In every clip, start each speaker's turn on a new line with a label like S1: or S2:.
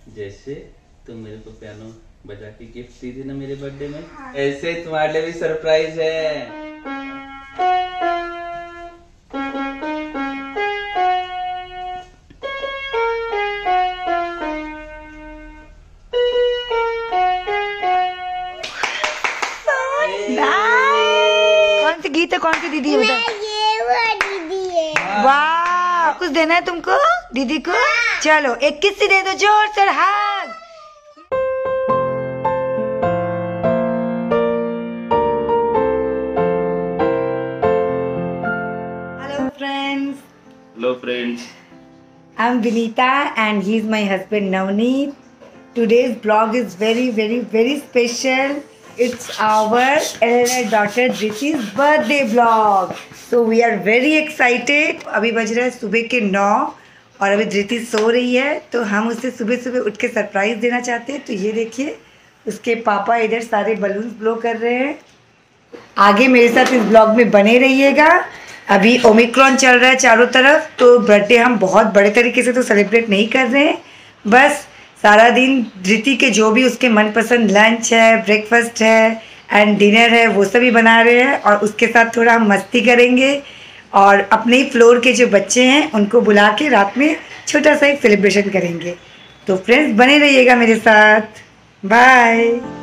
S1: जैसे तुम मेरे को पियानो बजा के गिफ्ट दी थी ना मेरे बर्थडे में, ऐसे तुम्हारे लिए भी सरप्राइज है।
S2: कौन सी गीत है, कौन सी दीदी है?
S3: ये वो दीदी है।
S2: वाह, कुछ देना है तुमको दीदी को? चलो एक किस्सी दे दो, जोर से हाथ। Hello friends.
S1: Hello friends,
S2: I am Vinita and he is my husband Navneet. Today's vlog is very special. It's our elder daughter Dhriti's birthday vlog. So we are very excited. अभी बज रहा है सुबह के 9 और अभी धृति सो रही है, तो हम उसे सुबह उठ के सरप्राइज देना चाहते हैं। तो ये देखिए, उसके पापा इधर सारे बलून्स ब्लो कर रहे हैं। आगे मेरे साथ इस ब्लॉग में बने रहिएगा। अभी ओमिक्रॉन चल रहा है चारों तरफ, तो बर्थडे हम बहुत बड़े तरीके से तो सेलिब्रेट नहीं कर रहे हैं। बस सारा दिन धृति के जो भी उसके मनपसंद लंच है, ब्रेकफास्ट है एंड डिनर है, वो सभी बना रहे हैं और उसके साथ थोड़ा हम मस्ती करेंगे और अपने ही फ्लोर के जो बच्चे हैं उनको बुला के रात में छोटा सा एक सेलिब्रेशन करेंगे। तो फ्रेंड्स बने रहिएगा मेरे साथ। बाय।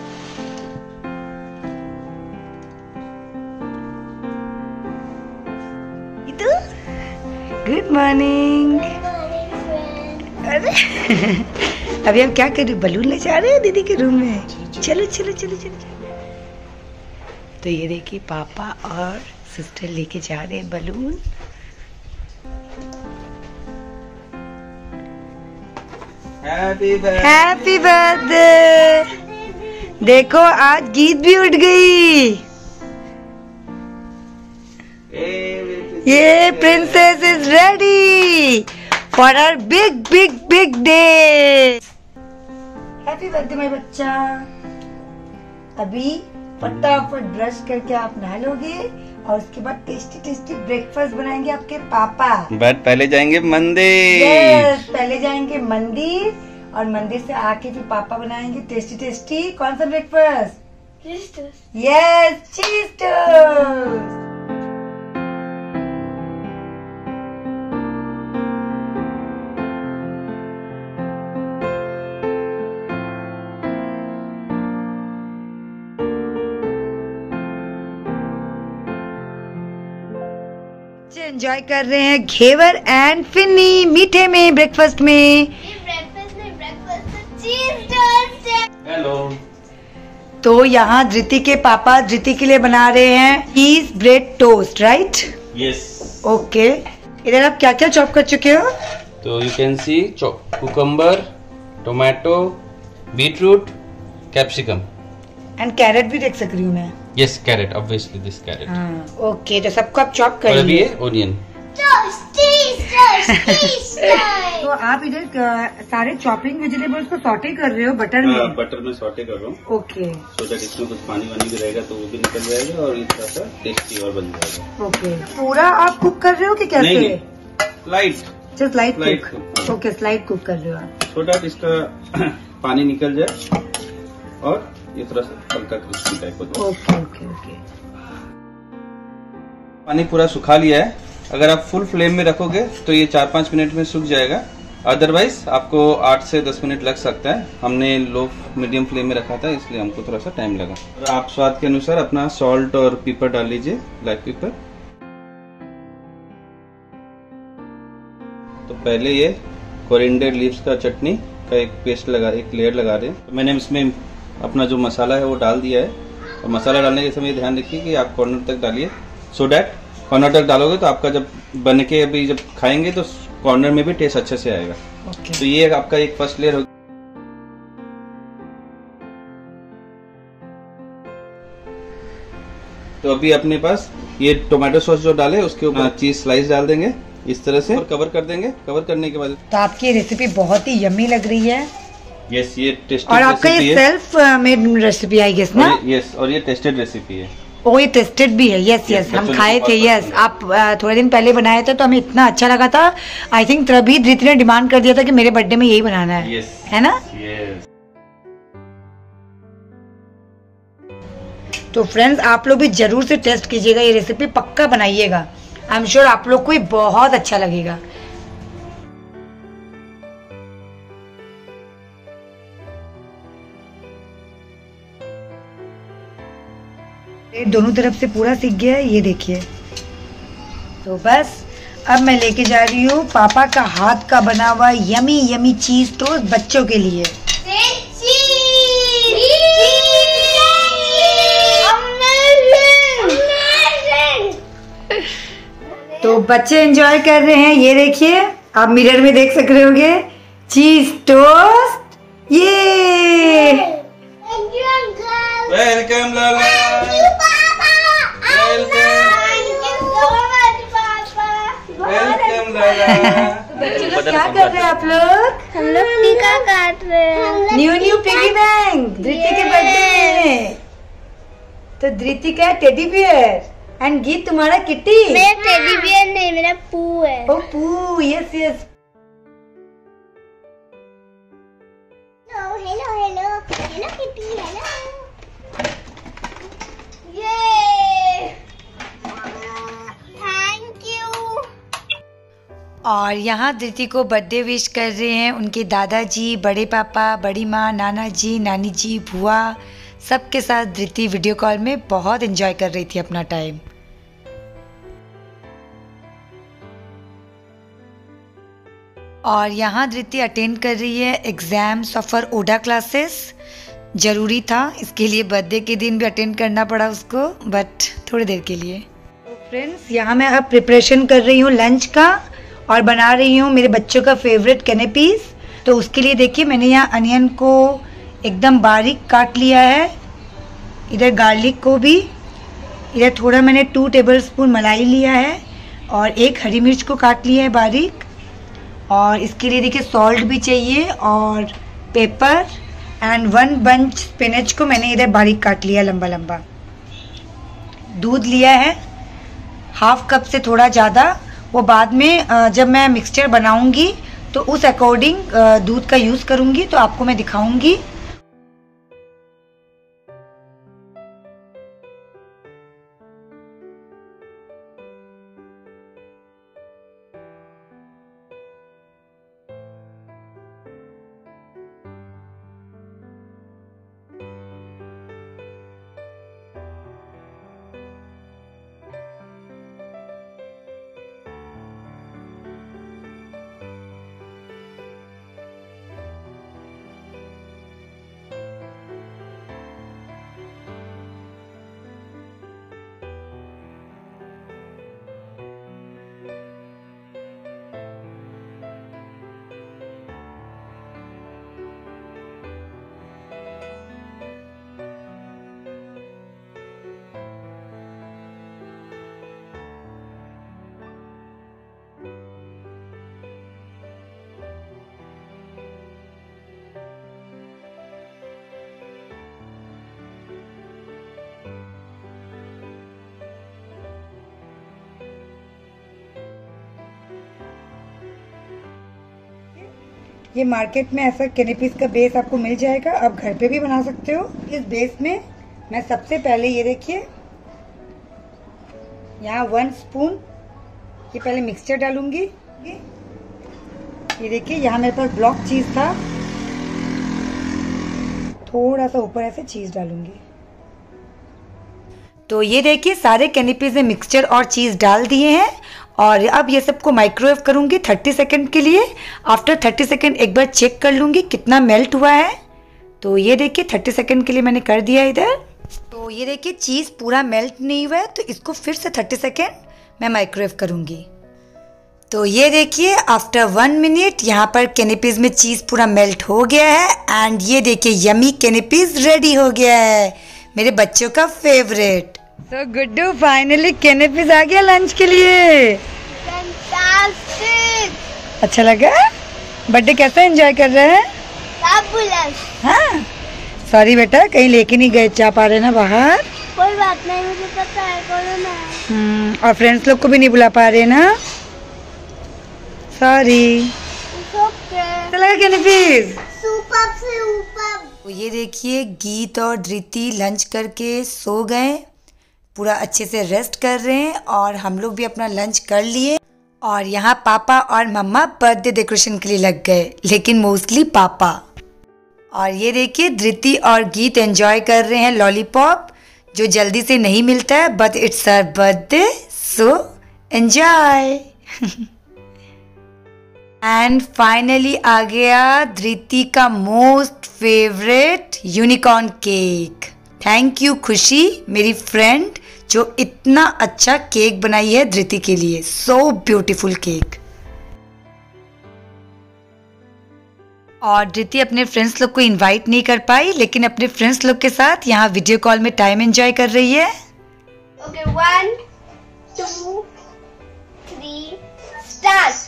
S2: Good morning. अरे अभी हम क्या कर रहे, बलून ले जा रहे हैं दीदी के रूम में। चलो चलो चलो चलो। तो ये देखिए, पापा और सिस्टर लेके जा रहे हैं बलून। Happy birthday. देखो आज गीत भी उठ गई। ये princess is ready for our big day. Happy birthday मेरा बच्चा। अभी फटाफट ब्रश करके आप नहा लोगे और उसके बाद टेस्टी ब्रेकफास्ट बनाएंगे आपके पापा।
S1: बट पहले जाएंगे मंदिर।
S2: यस, पहले जाएंगे मंदिर और मंदिर से आके फिर पापा बनाएंगे टेस्टी। कौन सा breakfast? Yes, cheese toast. Enjoy कर रहे हैं घेवर एंड फिन्नी मीठे में ब्रेकफास्ट में।
S1: हेलो।
S2: तो यहाँ धृति के पापा धृति के लिए बना रहे हैं cheese bread toast, right?
S1: Yes.
S2: Okay. इधर आप क्या क्या चॉप कर चुके हो?
S1: तो you can see cucumber, tomato, beetroot, capsicum
S2: and carrot भी देख सक रही हूँ मैं।
S1: Yes, carrot, obviously this carrot.
S2: Okay, तो सबको आप चॉप कर
S1: और अभी
S2: लीजिए।
S1: ये ओनियन।
S2: तो आप इधर सारे चॉपिंग वेजिटेबल्स को सॉटे कर रहे हो बटर में?
S1: बटर में सॉटे कर रहा हूँ।
S2: ओके।
S1: सो दैट इसमें कुछ पानी वानी भी रहेगा तो वो भी निकल जाएगा और इस तरह से टेस्टी और बन जाएगा।
S2: ओके। पूरा आप कुक कर रहे हो कि कैसे?
S1: नहीं, light,
S2: just light
S1: light
S2: cook. Okay, slide cook कर रहे हो आप।
S1: सो दैट इसका पानी निकल जाए और ये थोड़ा सा हल्का क्रिस्पी टाइप हो जाए।
S2: ओके।
S1: पानी पूरा सुखा लिया है। अगर आप फुल फ्लेम में रखोगे तो ये 4-5 मिनट में सूख जाएगा। अदरवाइज आपको 8 से 10 मिनट लग सकता है। हमने लो मीडियम फ्लेम में रखा था, इसलिए हमको थोड़ा सा टाइम लगा। और आप स्वाद के अनुसार अपना सॉल्ट और पेपर डाल लीजिए, ब्लैक पेपर। तो पहले ये कोरिएंडर लीव्स का चटनी का एक लेयर लगा रहे हैं। तो मैंने इसमें अपना जो मसाला है वो डाल दिया है। और मसाला डालने के समय ध्यान रखिए कि आप कॉर्नर तक डालिए, सो डैट कॉर्नर तक डालोगे तो आपका जब बन के अभी जब खाएंगे तो कॉर्नर में भी टेस्ट अच्छे से आएगा। तो ये आपका एक फर्स्ट लेयर हो। तो अभी अपने पास ये टोमेटो सॉस जो डाले उसके ऊपर चीज स्लाइस डाल देंगे इस तरह से और कवर कर देंगे। कवर करने के बाद
S2: तो आपकी रेसिपी बहुत ही यम्मी लग रही है।
S1: यस, ये टेस्टेड
S2: और आपका ये self made recipe I guess ना?
S1: यस, और ये टेस्टेड रेसिपी है।
S2: ओ ये टेस्टेड भी है। यस यस, हम खाए थे। यस, आप थोड़े दिन पहले बनाए थे तो हमें इतना अच्छा लगा था। आई थिंक तभी धृति ने डिमांड कर दिया था कि मेरे बर्थडे में यही बनाना है। है ना? तो फ्रेंड्स, आप लोग भी जरूर से टेस्ट कीजिएगा, ये रेसिपी पक्का बनाइएगा। आई एम श्योर आप लोग को ये बहुत अच्छा लगेगा। दोनों तरफ से पूरा सीख गया है, ये देखिए। तो बस अब मैं लेके जा रही हूँ पापा का हाथ का बना हुआ यमी यमी चीज टोस्ट बच्चों के लिए। तो बच्चे एंजॉय कर रहे हैं, ये देखिए, आप मिरर में देख सक रहे होंगे। चीज टोस्ट, ये
S1: वेलकम लाला, वेलकम लाला।
S2: क्या कर रहे हैं आप लोग?
S3: हम लोग टीका काट रहे हैं।
S2: न्यू पिगी बैंक धृति के बर्थडे में। तो धृति का टेडी बियर एंड गीत तुम्हारा किट्टी।
S3: मेरा टेडी बियर नहीं, मेरा पू है।
S2: Oh Poo, yes yes.
S3: Hello hello hello Kitty, hello. Thank you.
S2: और यहाँ धृति को बर्थडे विश कर रहे हैं उनके दादाजी, बड़े पापा, बड़ी माँ, नाना जी, नानी जी, बुआ, सबके साथ धृति वीडियो कॉल में बहुत एंजॉय कर रही थी अपना टाइम। और यहाँ धृति अटेंड कर रही है एग्जाम्स फॉर ओडा क्लासेस। ज़रूरी था, इसके लिए बर्थडे के दिन भी अटेंड करना पड़ा उसको, बट थोड़ी देर के लिए। तो फ्रेंड्स, यहाँ मैं अब प्रिपरेशन कर रही हूँ लंच का और बना रही हूँ मेरे बच्चों का फेवरेट कैनेपीज। तो उसके लिए देखिए, मैंने यहाँ अनियन को एकदम बारीक काट लिया है, इधर गार्लिक को भी, इधर थोड़ा मैंने 2 टेबलस्पून मलाई लिया है और 1 हरी मिर्च को काट लिया है बारीक। और इसके लिए देखिए सॉल्ट भी चाहिए और पेपर एंड 1 बंच स्पिनच को मैंने इधर बारीक काट लिया लंबा लंबा। दूध लिया है ½ कप से थोड़ा ज़्यादा, वो बाद में जब मैं मिक्सचर बनाऊंगी तो उस अकॉर्डिंग दूध का यूज़ करूंगी, तो आपको मैं दिखाऊंगी। ये मार्केट में ऐसा कैनेपीज का बेस आपको मिल जाएगा, आप घर पे भी बना सकते हो। इस बेस में मैं सबसे पहले ये देखिए, यहाँ 1 स्पून ये पहले मिक्सचर डालूंगी। ये देखिए, यहाँ मेरे पास ब्लॉक चीज था, थोड़ा सा ऊपर ऐसे चीज डालूंगी। तो ये देखिए, सारे कैनेपीज में मिक्सचर और चीज डाल दिए हैं और अब ये सबको माइक्रोवेव करूंगी 30 सेकंड के लिए। आफ्टर 30 सेकंड एक बार चेक कर लूंगी कितना मेल्ट हुआ है। तो ये देखिए 30 सेकंड के लिए मैंने कर दिया इधर। तो ये देखिए चीज़ पूरा मेल्ट नहीं हुआ है, तो इसको फिर से 30 सेकंड मैं माइक्रोवेव करूंगी। तो ये देखिए आफ्टर 1 मिनट यहाँ पर कैनेपीज में चीज़ पूरा मेल्ट हो गया है एंड ये देखिए यमी कैनेपीज रेडी हो गया है, मेरे बच्चों का favourite. So Guddu, finally canapes आ गया लंच के लिए। अच्छा लगा? बर्थडे कैसा एंजॉय कर रहे हैं? हाँ, सॉरी बेटा, कहीं लेके नहीं गए, जा पा रहे ना बाहर।
S3: कोई बात बात नहीं, मुझे पता है कोरोना।
S2: और फ्रेंड्स लोग को भी नहीं बुला पा रहे ना, सॉरी। चलेगा क्या नफीस?
S3: सुपर से ऊपर।
S2: तो ये देखिए, गीत और धृति लंच करके सो गए, पूरा अच्छे से रेस्ट कर रहे हैं और हम लोग भी अपना लंच कर लिए। और यहाँ पापा और मम्मा बर्थडे डेकोरेशन के लिए लग गए, लेकिन मोस्टली पापा। और ये देखिए, धृति और गीत एंजॉय कर रहे हैं लॉलीपॉप, जो जल्दी से नहीं मिलता है, but it's our birthday, so enjoy. And finally आ गया धृति का most favourite unicorn cake. Thank you Khushi, मेरी फ्रेंड, जो इतना अच्छा केक बनाई है धृति के लिए। So beautiful cake. और धृति अपने फ्रेंड्स लोग को इनवाइट नहीं कर पाई, लेकिन अपने फ्रेंड्स लोग के साथ यहाँ वीडियो कॉल में टाइम एंजॉय कर रही है।
S3: Okay, 1 2 3 start.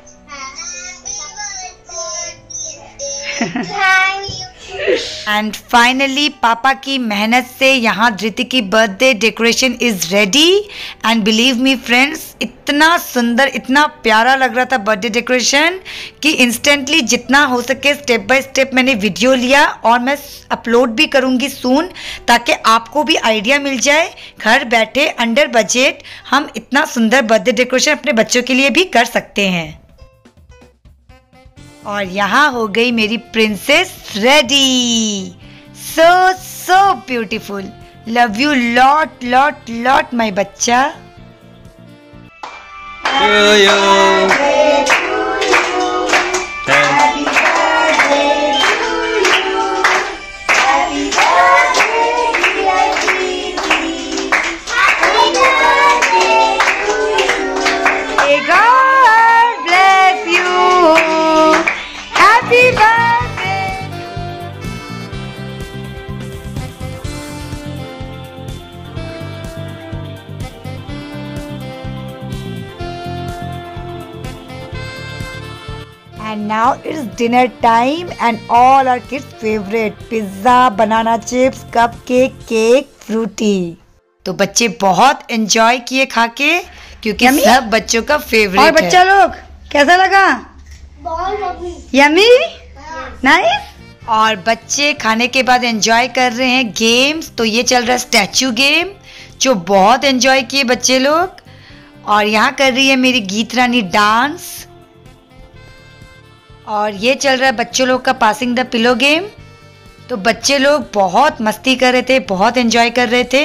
S3: Thank you.
S2: And finally पापा की मेहनत से यहाँ धृति की birthday decoration is ready. And believe me friends, इतना सुंदर, इतना प्यारा लग रहा था बर्थडे डेकोरेशन कि इंस्टेंटली जितना हो सके स्टेप बाय स्टेप मैंने वीडियो लिया, और मैं अपलोड भी करूँगी सून, ताकि आपको भी आइडिया मिल जाए घर बैठे अंडर बजट हम इतना सुंदर बर्थडे डेकोरेशन अपने बच्चों के लिए भी कर सकते हैं। और यहाँ हो गई मेरी princess ready. So beautiful. Love you lot lot lot my बच्चा। And now it's dinner time and all our kids favorite pizza, banana chips, cupcake, cake, fruity। तो बच्चे बहुत एंजॉय किए खा के, क्योंकि सब बच्चों का फेवरेट है। और बच्चा लोग कैसा लगा? Yummy, nice. और बच्चे खाने के बाद एंजॉय कर रहे हैं गेम्स। तो ये चल रहा है स्टैचू गेम, जो बहुत एंजॉय किए बच्चे लोग। और यहाँ कर रही है मेरी गीत रानी डांस। और ये चल रहा है बच्चों लोग का पासिंग द पिलो गेम। तो बच्चे लोग बहुत मस्ती कर रहे थे, बहुत एंजॉय कर रहे थे।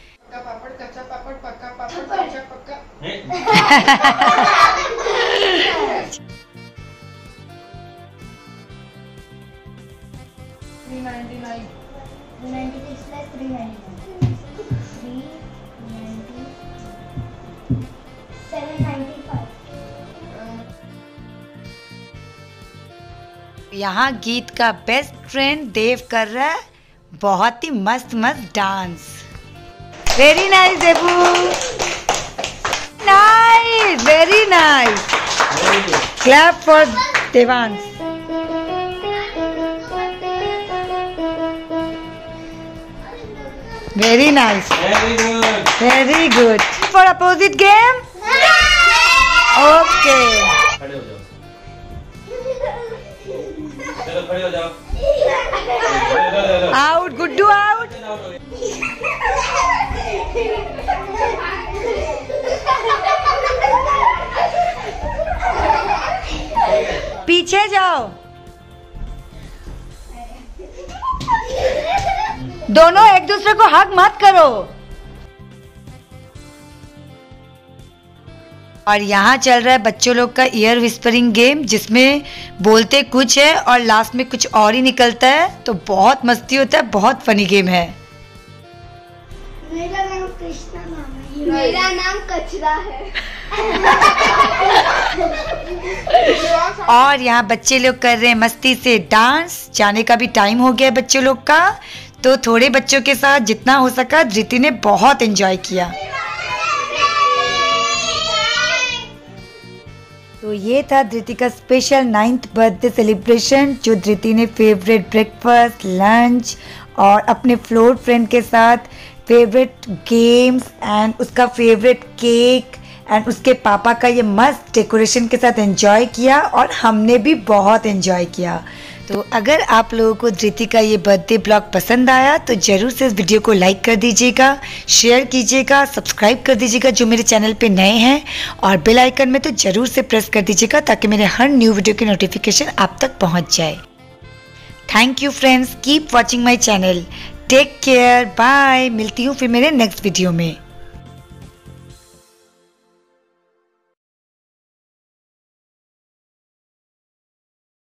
S2: यहाँ गीत का बेस्ट फ्रेंड देव कर रहा है बहुत ही मस्त मस्त डांस। Very nice Devu, nice, very nice. Clap for Devansh. Very nice, very good. For opposite game. Okay,
S1: खड़े हो जाओ।
S2: Out, Guddu out. पीछे जाओ। दोनों एक दूसरे को हग मत करो। और यहाँ चल रहा है बच्चों लोग का ईयर विस्परिंग गेम, जिसमें बोलते कुछ है और लास्ट में कुछ और ही निकलता है। तो बहुत मस्ती होता है, बहुत फनी गेम है।
S3: मेरा नाम कृष्णा नाम है। मेरा नाम कचरा है।
S2: और यहाँ बच्चे लोग कर रहे हैं मस्ती से डांस। जाने का भी टाइम हो गया है बच्चों लोग का, तो थोड़े बच्चों के साथ जितना हो सका धृति ने बहुत एंजॉय किया। तो ये था धृति का स्पेशल 9th बर्थडे सेलिब्रेशन, जो धृति ने फेवरेट ब्रेकफास्ट, लंच और अपने फ्लोर फ्रेंड के साथ फेवरेट गेम्स एंड उसका फेवरेट केक एंड उसके पापा का ये मस्त डेकोरेशन के साथ एंजॉय किया और हमने भी बहुत एंजॉय किया। तो अगर आप लोगों को धृति का ये बर्थडे ब्लॉग पसंद आया तो ज़रूर से इस वीडियो को लाइक कर दीजिएगा, शेयर कीजिएगा, सब्सक्राइब कर दीजिएगा जो मेरे चैनल पे नए हैं, और बेल आइकन में तो ज़रूर से प्रेस कर दीजिएगा ताकि मेरे हर न्यू वीडियो की नोटिफिकेशन आप तक पहुंच जाए। Thank you friends, keep watching my channel, take care, bye. मिलती हूँ फिर मेरे नेक्स्ट वीडियो में।